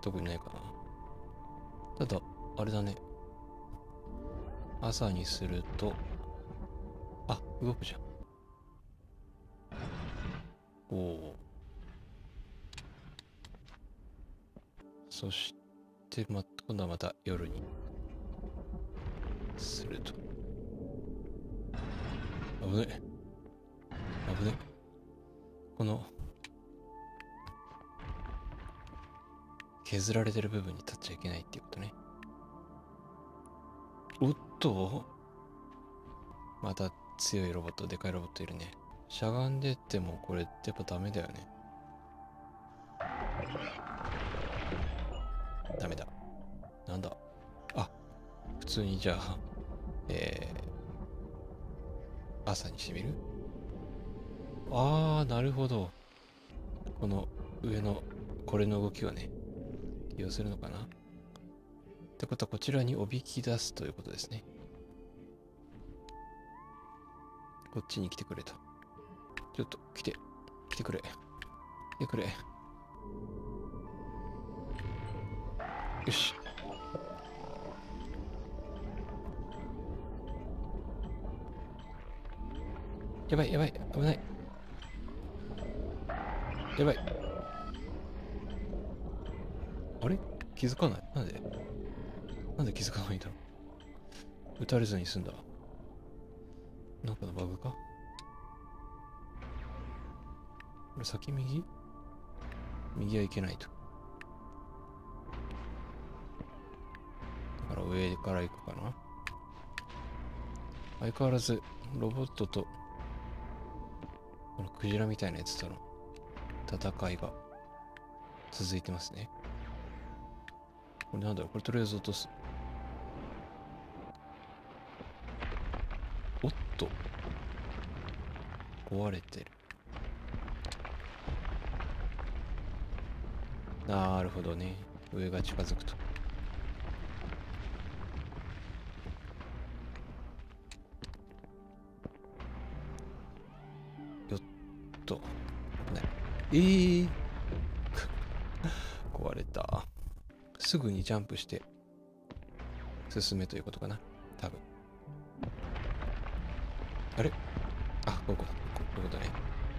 特にないかな。ただ、あれだね。朝にすると、あ、動くじゃん。おお。そして、今度はまた夜にすると。危ねえ。危ねえ。この、削られてる部分に立っちゃいけないっていうことね。おっと、また強いロボット、でかいロボットいるね。しゃがんでってもこれってやっぱダメだよね。ダメだ。なんだ。あ、普通にじゃあ、朝にしてみる？あー、なるほど。この上のこれの動きをね、利用するのかな。ってことはこちらにおびき出すということですね。こっちに来てくれと。ちょっと来てくれ。来てくれ。よし。やばい、やばい、危ない。やばい。あれ？気づかない？なんで気づかないんだろう。撃たれずに済んだ。なんかのバグか？これ先右はいけないと。だから上から行くかな。相変わらずロボットとこのクジラみたいなやつとの戦いが続いてますね。これなんだろう。これとりあえず落とす。おっと、壊れてる。なるほどね。上が近づくと。よっと。壊れた。すぐにジャンプして進めということかな。多分。あれ？あ、こういうことね。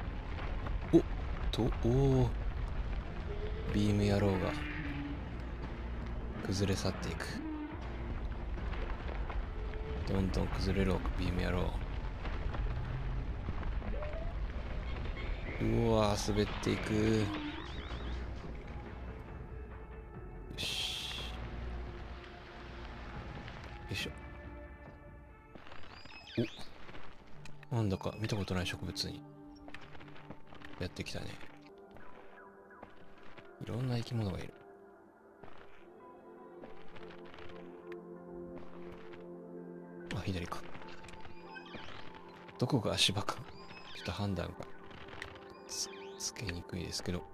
ビーム野郎が崩れ去っていく。どんどん崩れろ、ビーム野郎。うわー、滑っていく。よし。よいしょ。なんだか見たことない植物にやってきたね。いろんな生き物がいる。あ、左か。どこが足場か。ちょっと判断がつけにくいですけど。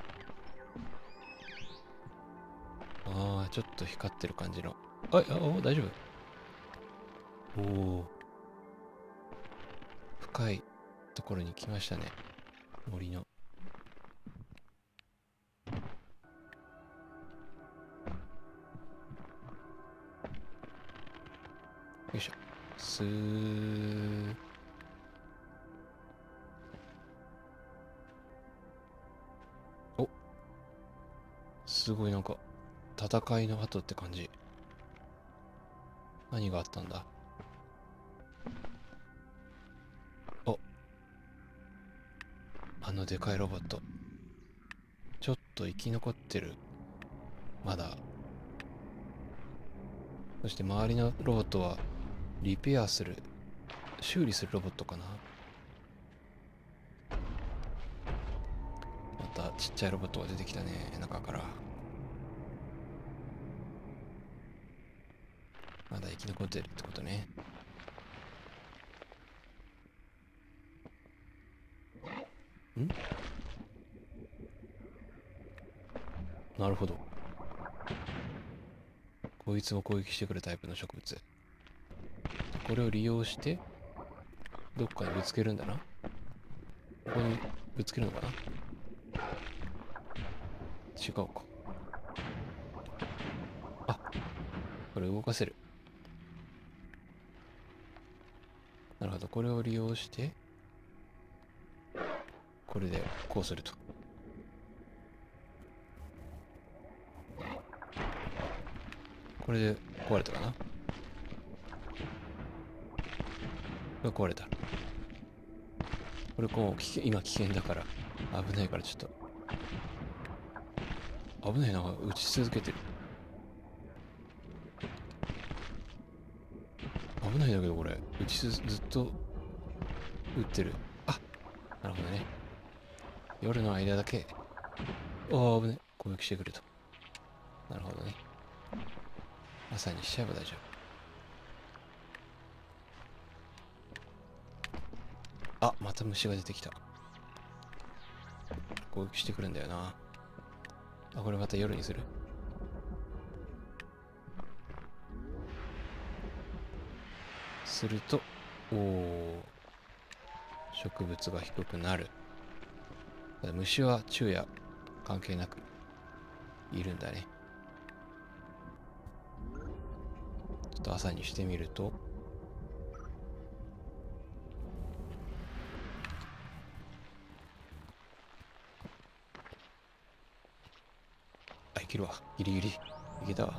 ああ、ちょっと光ってる感じの。大丈夫？おお。深いところに来ましたね。森の。よいしょ。スー。お、すごいなんか戦いの後って感じ。何があったんだ？あのでかいロボット。ちょっと生き残ってる。まだ。そして周りのロボットはリペアする、修理するロボットかな。またちっちゃいロボットが出てきたね、中から。まだ生き残ってるってことね。なるほど。こいつも攻撃してくるタイプの植物。これを利用してどっかにぶつけるんだな。ここにぶつけるのかな。違うか。 これ動かせる。なるほど。これを利用して、これでこうすると。これで壊れたかな。これ壊れた。これこう今危険だから危ないからちょっと危ないな。撃ち続けてる。危ないんだけどこれずっと撃ってる。あ、なるほどね。夜の間だけ危ね、攻撃してくると。なるほどね。朝にしちゃえば大丈夫。あ、また虫が出てきた。攻撃してくるんだよな。あ、これまた夜にする。すると、植物が低くなる。虫は昼夜関係なくいるんだね。ちょっと朝にしてみると、あ、いけるわ。ギリギリ。いけたわ。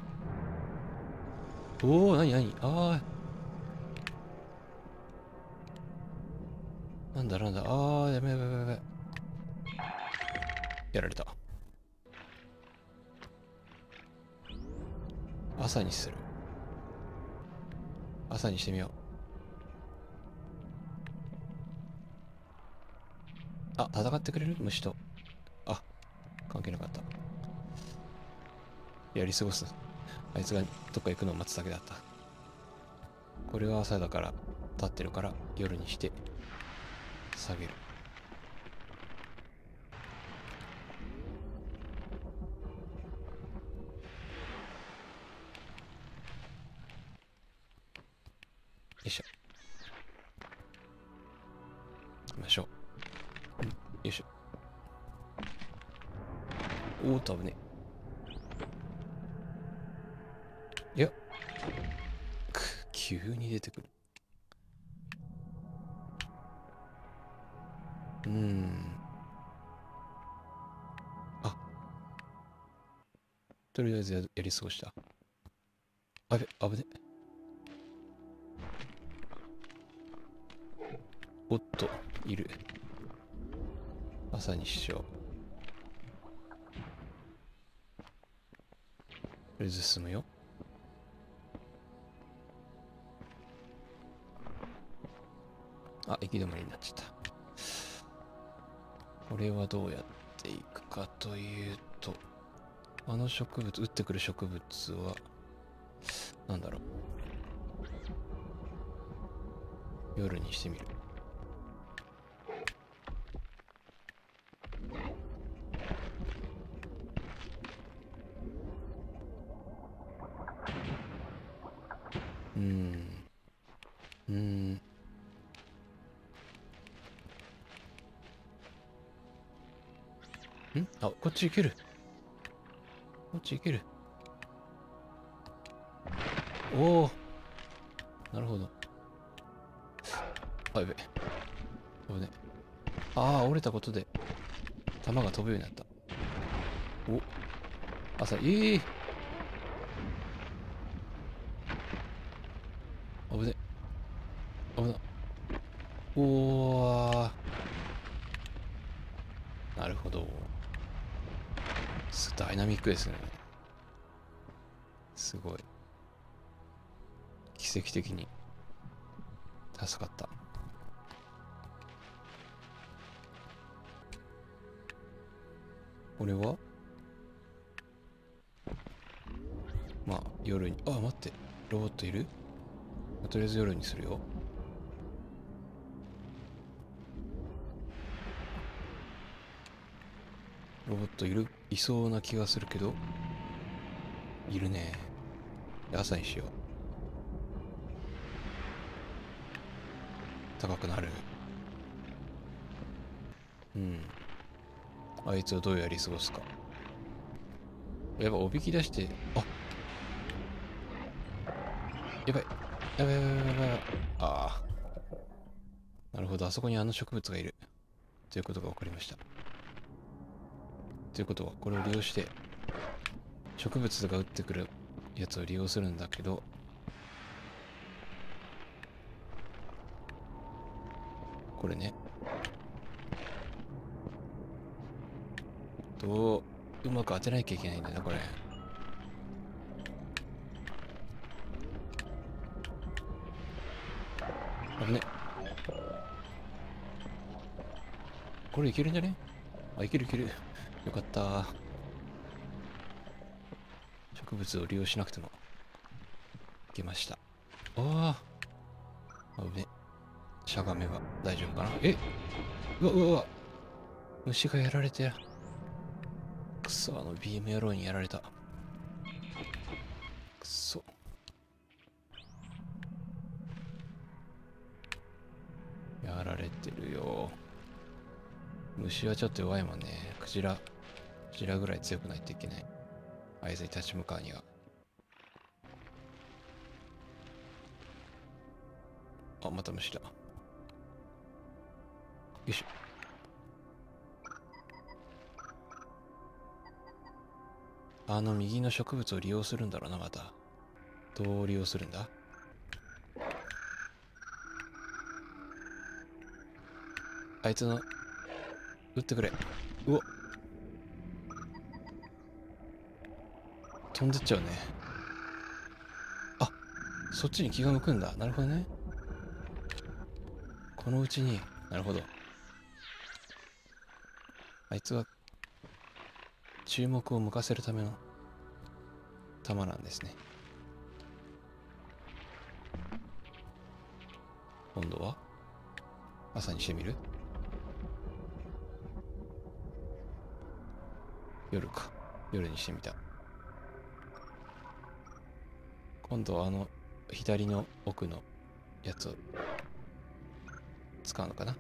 なになに。なんだ。やべ。やられた。朝にする。朝にしてみよう。あ、戦ってくれる虫と。あ、関係なかった。やり過ごす。あいつがどっか行くのを待つだけだった。これは朝だから、立ってるから夜にして下げる。よいしょ。行きましょう。よいしょ。危ね。いや、急に出てくる。あ、とりあえずやり過ごした。危ね。おっと、いる。朝にしよう。とりあえず進むよ。あ、行き止まりになっちゃった。これはどうやっていくかというと、あの植物、撃ってくる植物は、なんだろう。夜にしてみる。あ、こっち行ける。こっち行ける。なるほど。あ、やべ。危ね。折れたことで、弾が飛ぶようになった。朝、危ね。危な。なるほど。ダイナミックですね。すごい。奇跡的に助かった。これはまあ夜に、待って、ロボットいる？とりあえず夜にするよ。ロボットいそうな気がするけど、いるね。朝にしよう。高くなる。あいつをどうやり過ごすか。やっぱおびき出して、 やばい。やばいやばいやばいやばい。ああ。なるほど。あそこにあの植物がいる。ということが分かりました。ということは、これを利用して、植物が撃ってくるやつを利用するんだけど、これね。うまく当てなきゃいけないんだな、これ。危ね。これいけるんじゃね？あ、いけるいける。よかった。植物を利用しなくてもいけました。ああ。危ね。しゃがめば大丈夫かな。うわうわうわ。虫がやられて。くそ、ビーム野郎にやられた。くそ。やられてるよ。虫はちょっと弱いもんね。クジラぐらい強くないといけない。あいつに立ち向かうには。あ、また虫だ。よいしょ。右の植物を利用するんだろうな、また。どう利用するんだ？あいつの、撃ってくれ。うお、飛んでっちゃうね。あ、そっちに気が向くんだ。なるほどね。このうちに、なるほど。あいつは、注目を向かせるための弾なんですね。今度は朝にしてみる？夜か。夜にしてみた。今度は左の奥のやつを使うのかな？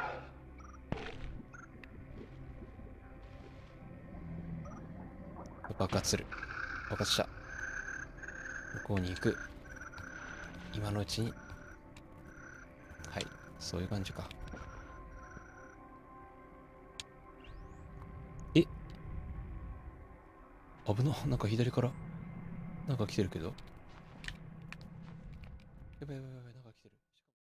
爆発する。爆発した。向こうに行く。今のうちに。はい。そういう感じか。え、危な。なんか左から、なんか来てるけど。やばいやばいやばい。